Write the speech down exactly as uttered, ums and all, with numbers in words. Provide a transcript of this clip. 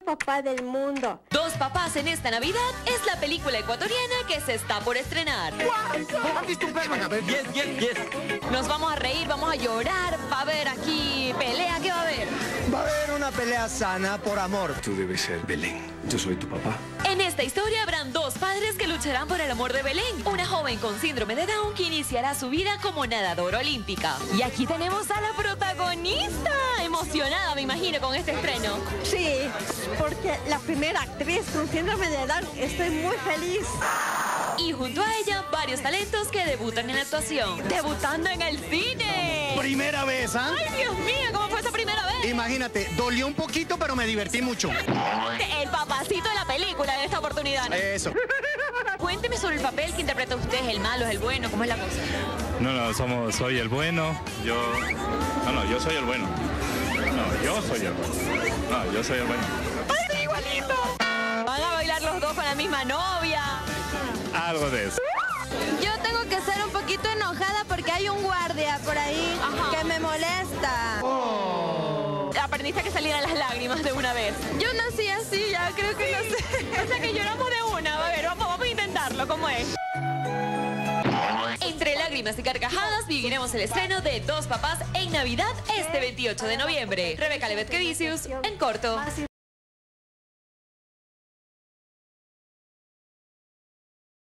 papá del mundo. Dos papás en esta Navidad es la película ecuatoriana que se está por estrenar. Yes, yes, yes. Nos vamos a reír, vamos a llorar, va a haber aquí pelea, ¿qué va a haber? Va a haber una pelea sana por amor. Tú debes ser Belén. Yo soy tu papá. En esta historia habrán dos padres que lucharán por el amor de Belén, una joven con síndrome de Down que iniciará su vida como nadadora olímpica. Y aquí tenemos a la protagonista, emocionada me imagino con este estreno. Sí, porque la primera actriz con síndrome de Down, estoy muy feliz. Y junto a ella, varios talentos que debutan en actuación. ¡Debutando en el cine! Primera vez, ¿ah? ¡Ay, Dios mío! ¿Cómo fue esa primera vez? Imagínate, dolió un poquito, pero me divertí mucho. El papacito de la película en esta oportunidad. Eso. Cuénteme sobre el papel que interpreta usted. ¿Es el malo, es el bueno? ¿Cómo es la cosa? No, no, somos, soy el bueno. Yo... No, no, yo soy el bueno. No, yo soy el bueno. No, yo soy el bueno. ¡Ay, igualito! ¿Van a bailar los dos con la misma novia? Algo de eso. Yo tengo que ser un poquito enojada porque hay un guardia por ahí Ajá. que me molesta. Aprendiste a que salieran las lágrimas de una vez. Yo nací así, ya creo que no sé. O sea que lloramos de una. A ver, vamos, vamos a intentarlo. ¿Cómo es? Entre lágrimas y carcajadas viviremos el estreno de Dos Papás en Navidad este veintiocho de noviembre. Rebeca Levet Quevicius, en corto.